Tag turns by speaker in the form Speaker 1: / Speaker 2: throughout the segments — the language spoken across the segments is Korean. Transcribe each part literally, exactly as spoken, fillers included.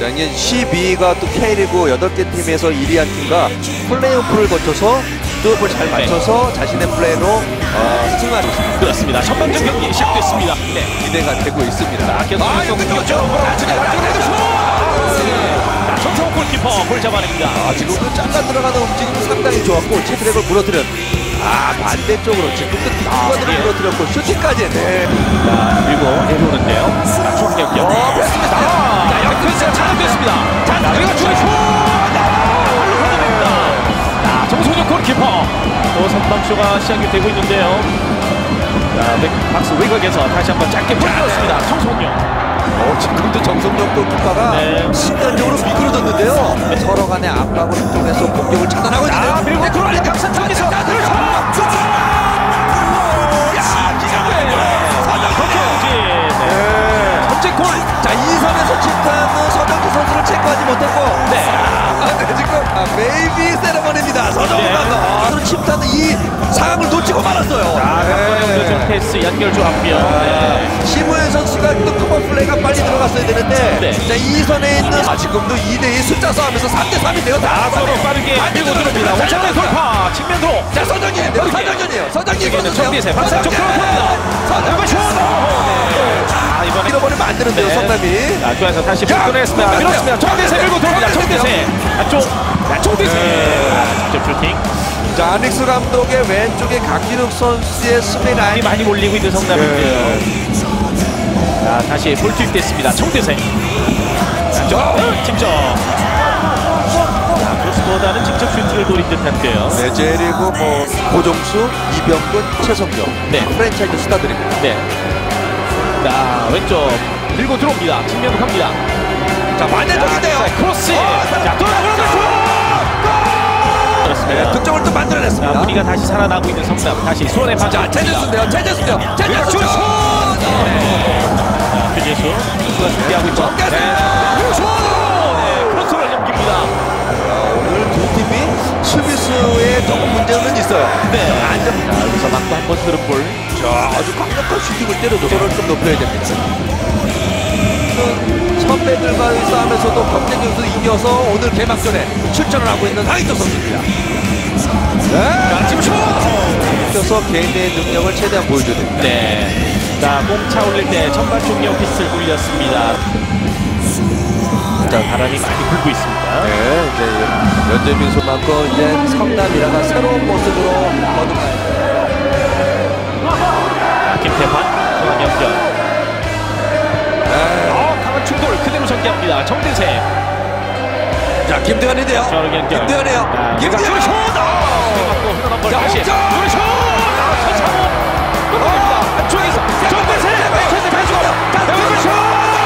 Speaker 1: 자, 이게 십이가 또 K리그 여덟 개 팀에서 일 위 한 팀과 플레이오프를 거쳐서 뚜업을 잘 맞춰서 네. 자신의 플레이로 어, 승하고 있습니다.
Speaker 2: 그렇습니다. 전반전 경기 시작됐습니다. 네.
Speaker 1: 기대가 되고 있습니다.
Speaker 2: 자, 계속
Speaker 1: 아, 이거
Speaker 2: 공격적으로 정성호 골키퍼 볼 잡아냅니다.
Speaker 1: 아, 지금도 잠깐 들어가는 움직임이 상당히 좋았고 체트랙을 무너뜨렸. 아, 반대쪽으로 지금도 뒷구간으로
Speaker 2: 예.
Speaker 1: 무너뜨렸고 슈팅까지. 네.
Speaker 2: 자, 그리고 내려오는데요. 자, 총격격.
Speaker 1: 어, 뺐습니다.
Speaker 2: 자, 역전승 잘됐습니다. 자, 그리고 주의 슛! 발로 걷어냅니다. 자, 정성호 골키퍼. 또 선방쇼가 시작이 되고 있는데요. 자, 박스 외곽에서 다시 한번 짧게 보여줬습니다. 정성호.
Speaker 1: 어, 지금도 정성용 골키퍼가
Speaker 2: 네.
Speaker 1: 순간적으로 미끄러졌는데요. 네. 서로 간의 압박을 통해서 공격을 차단하고 있는데요.
Speaker 2: 아, 그리고 들어가는 강산 쪽에서 그렇죠.
Speaker 1: 골! 자, 이 선에서 침투하는 서정기 선수를 체크하지 못했고, 네. 아, 네, 지금 아, 베이비 세레머니입니다. 서정기
Speaker 2: 네.
Speaker 1: 선수. 아, 침투하는 이 상황을 놓치고 말았어요.
Speaker 2: 자, 네. 패스 연결 좋았고요.
Speaker 1: 아,
Speaker 2: 네.
Speaker 1: 심우현 선수가 또 커버 플레이가 빨리 들어갔어야 되는데,
Speaker 2: 네.
Speaker 1: 자, 이 선에 있는 아, 지금도 이 대 이 숫자 싸움에서 삼 대 삼인데요.
Speaker 2: 자, 서로 빠르게 밀고 들어옵니다. 오찬의 돌파, 측면으로.
Speaker 1: 자, 서정기인데요. 서정기이에요. 서정기
Speaker 2: 선수는 정비세 반대쪽 들어옵니다.
Speaker 1: 서정기 슛!
Speaker 2: 자, 이번에
Speaker 1: 밀어버리면 안 되는데요,
Speaker 2: 네.
Speaker 1: 성남이.
Speaker 2: 자, 중에서 다시 밀어냈습니다. 밀었습니다. 정대세 밀고 들어옵니다. 정대세. 안쪽. 자, 정대세. 직접 슈팅.
Speaker 1: 자, 아닉스 감독의 왼쪽에 강진욱 선수의 수비 라인이
Speaker 2: 많이 올리고 있는 성남인데요. 자, 다시 볼 투입됐습니다. 정대세. 자, 직접. 자, 크로스보다는 직접 슈팅을 노린 듯한데요.
Speaker 1: 네, J리그 뭐 고종수, 이병근, 최성경.
Speaker 2: 네.
Speaker 1: 프랜차이즈 스타들입니다.
Speaker 2: 네. 자, 왼쪽 밀고 들어옵니다. 측면으로 갑니다.
Speaker 1: 자, 반대쪽인데요.
Speaker 2: 자, 크로스.
Speaker 1: 어,
Speaker 2: 자, 돌아오는 그렇습니다.
Speaker 1: 네, 득점을 또 만들어냈습니다.
Speaker 2: 자, 분위기가 다시 살아나고 있는 성남. 다시 수원의 방.
Speaker 1: 자, 최재수인데요. 최재수인데요. 최재수 슛!
Speaker 2: 자, 최재수 선수가 준비하고 있죠.
Speaker 1: 네.
Speaker 2: 네, 크로스를 넘깁니다.
Speaker 1: 오늘 두 팀이 수비수에 조금 문제는 있어요.
Speaker 2: 네.
Speaker 1: 안정니다.
Speaker 2: 여기서 막고 한번 들은 볼.
Speaker 1: 자, 아주 강력한 슈팅을 때려도 서로를 좀 높여야 됩니다. 선배들과의 싸움에서도 경쟁력도 이겨서 오늘 개막전에 출전을 하고 있는 하이터 선수입니다. 네. 지금 슛! 그래서 개인의 능력을 최대한 보여줘야 됩니다.
Speaker 2: 네. 자, 공 차 올릴 때 전반 종료 휘슬 울렸습니다. 자, 바람이 많이 불고 있습니다.
Speaker 1: 네, 이제 연재민 선수만큼 이제 성남이라가 새로운 모습으로 거듭나요.
Speaker 2: 김태환, 중앙 연결.
Speaker 1: 네.
Speaker 2: 어, 강한 충돌 그대로 전개합니다. 정대세.
Speaker 1: 자, 김대환인데요.
Speaker 2: 중앙 연결.
Speaker 1: 김대환이에요. 김대환 슛!
Speaker 2: 맞고 흘러간 볼
Speaker 1: 자,
Speaker 2: 다시.
Speaker 1: 홈점!
Speaker 2: 우리 슛! 천창호. 끊어냅니다. 안쪽에서 정대세. 정대세 가지고. 여기 슛!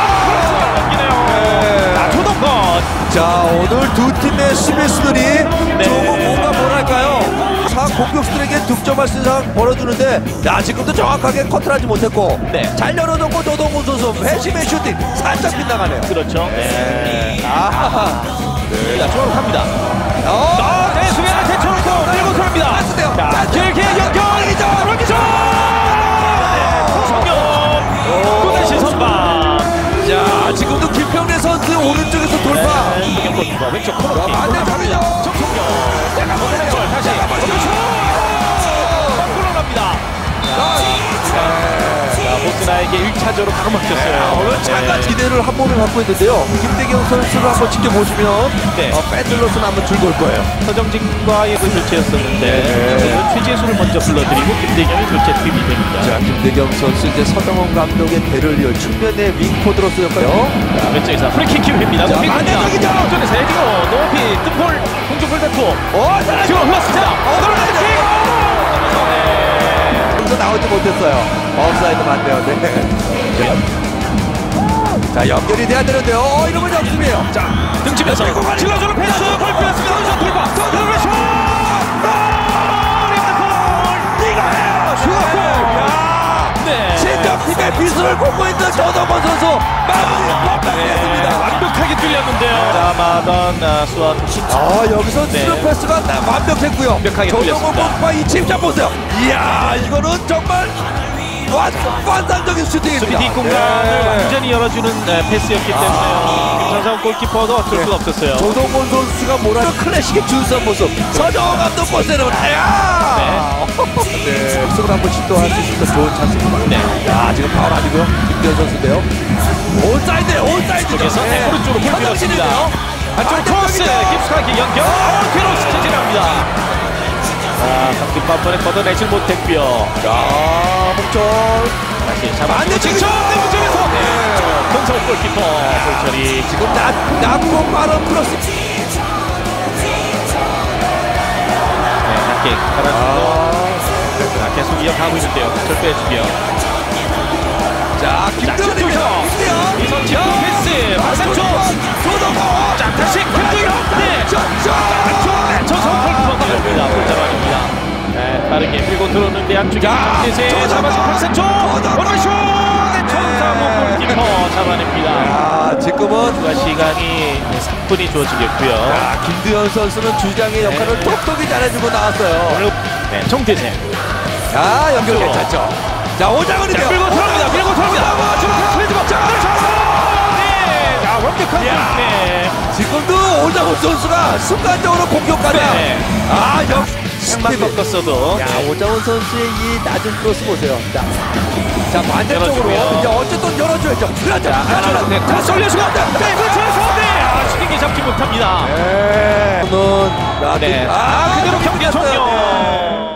Speaker 2: 넘기네요. 자, 조동건.
Speaker 1: 자, 오늘 두 팀의 수비수들이
Speaker 2: 네.
Speaker 1: 조금 뭔가 뭐랄까요? 상 공격수들에게 득점할 수 있는 상황 벌어주는데, 야, 지금도 정확하게 컨트롤하지 못했고,
Speaker 2: 네.
Speaker 1: 잘 열어놓고 조동훈 선수 회심의 슈팅 살짝 빗나가네요.
Speaker 2: 그렇죠. 네.
Speaker 1: 아,
Speaker 2: 자, 중앙으로 갑니다.
Speaker 1: 어,
Speaker 2: 아, 네, 수비하는 대처로서 밀고 들어옵니다.
Speaker 1: 맞는데요.
Speaker 2: 자, 길게 연결. 롤기죠. 네, 고성경. 또다시 선방.
Speaker 1: 자, 지금도 김평래 선수 오른쪽에서 돌파.
Speaker 2: 네, 골키퍼 왼쪽 코너킥.
Speaker 1: 반대 잡이죠.
Speaker 2: 정성경. 내가 보내는 걸 다시. 골로 갑니다. 자, 보스나에게 일 차적으로 바로 막혔어요.
Speaker 1: 오늘 잠깐 기대를 한 몸에 갖고 있는데요. 김대경 선수를 한번 지켜보시면
Speaker 2: 네.
Speaker 1: 어, 팬들로서는 한번 즐거울 거예요.
Speaker 2: 서정진과의 그 교체였었는데
Speaker 1: 네.
Speaker 2: 최재수를 먼저 불러드리고 김대경이 교체 투입이 됩니다.
Speaker 1: 자, 김대경 선수 이제 서정원 감독의 배를 이을 측면의 윙포드로서 역할요.
Speaker 2: 자, 왼쪽에서 프리킥 기회입니다.
Speaker 1: 자,
Speaker 2: 높이
Speaker 1: 반대쪽이죠.
Speaker 2: 갑니다. 앞쪽에서 헤딩으로 높이 뜬볼 공중볼 다투.
Speaker 1: 어, 잘하죠.
Speaker 2: 지금 흘렀습니다.
Speaker 1: 어,
Speaker 2: 프리킥.
Speaker 1: 여기서 나오지 못했어요. 업사이드 반대요. 네. 자, 연결이 돼야 되는데요. 어, 이러면 역습이에요. 자,
Speaker 2: 등치면서 질러주는 패스. 볼 빼앗습니다. 여기서 돌파. 돌파 슛.
Speaker 1: 이거예요. 슈퍼.
Speaker 2: 네.
Speaker 1: 진짜 팀의 비수를 보고 있는 조동원 선수 마무리 완벽했습니다.
Speaker 2: 완벽하게 뚫렸는데요. 자, 마던 아, 수원.
Speaker 1: 아, 여기서
Speaker 2: 네.
Speaker 1: 스루 패스가 완벽했고요.
Speaker 2: 완벽하게
Speaker 1: 조동원
Speaker 2: 뚫렸습니다.
Speaker 1: 선수와 이 침착 보세요. 이야, 이거는 정말 완, 완산적인 슈팅입니다.
Speaker 2: 수비 뒷공간을
Speaker 1: 예.
Speaker 2: 완전히 열어주는 네, 패스였기 때문에요. 김상사원 골키퍼도 어쩔 수가 없었어요.
Speaker 1: 조동곤 선수가 뭐라 클래식의 준수한 모습. 서정호 감독 보세요. 아야! 네, 수을 한번 시도할 수 있는 좋은 찬스입니다.
Speaker 2: 네.
Speaker 1: 야, 지금 파울 아니고요. 김대현 선수인데요. 온사이드에 온사이드.
Speaker 2: 쪽에서 네, 오른쪽으로 볼 밀었습니다. 안쪽 크로스 깊숙하게 연결. 크로스 체질합니다. 자, 강kim 반번에 걷어내질 못했고요.
Speaker 1: 야, 목전.
Speaker 2: 다시 잡아주고 직접 내부점에서 네. 권성훈 골키퍼 볼처리.
Speaker 1: 지금 낮, 낮고 빠른 크로스.
Speaker 2: 네, 낮게 깔아준 거. 자, 계속 이어가고 있는데요. 절 빼주고요.
Speaker 1: 자, 김대현입니다. 김대현.
Speaker 2: 이선 지역 패스. 박상조.
Speaker 1: 조동곤.
Speaker 2: 자, 다시 김도현. 네.
Speaker 1: 자, 자.
Speaker 2: 안쪽. 전성 골키퍼가 됩니다. 골자만입니다. 네, 빠르게 밀고 들어오는데 안쪽에
Speaker 1: 야,
Speaker 2: 장대세
Speaker 1: 조동건.
Speaker 2: 잡아서 박상조.
Speaker 1: 조동건.
Speaker 2: 오른슛. 네, 전상호 골키퍼 잡아냅니다.
Speaker 1: 아, 지금은
Speaker 2: 추가 시간이 삼 분이 주어지겠고요.
Speaker 1: 야, 김두현 선수는 주장의 역할을
Speaker 2: 네.
Speaker 1: 톡톡히 잘해주고 나왔어요.
Speaker 2: 오늘 네, 정대세.
Speaker 1: 자, 연결 괜찮죠. 자, 오장은이요.
Speaker 2: 자, 밀고 들어옵니다. 밀고 들어옵니다. 지금 패스가 자, 네, 자, 완벽한 네.
Speaker 1: 지금도 오장훈 선수가 순간적으로 공격가다.
Speaker 2: 네.
Speaker 1: 아, 역.
Speaker 2: 한번 꺾었어도.
Speaker 1: 야, 오장훈 선수의 이 낮은 크로스 보세요. 자, 자 반대쪽으로
Speaker 2: 열어주고요.
Speaker 1: 이제 어쨌든 열어줘야죠. 그렇죠.
Speaker 2: 안쪽으로 네, 다 쏠려주고. 네, 그렇죠. 네, 아, 슈팅이 잡지 못합니다.
Speaker 1: 네. 오늘
Speaker 2: 네, 아, 그대로 경기 종료.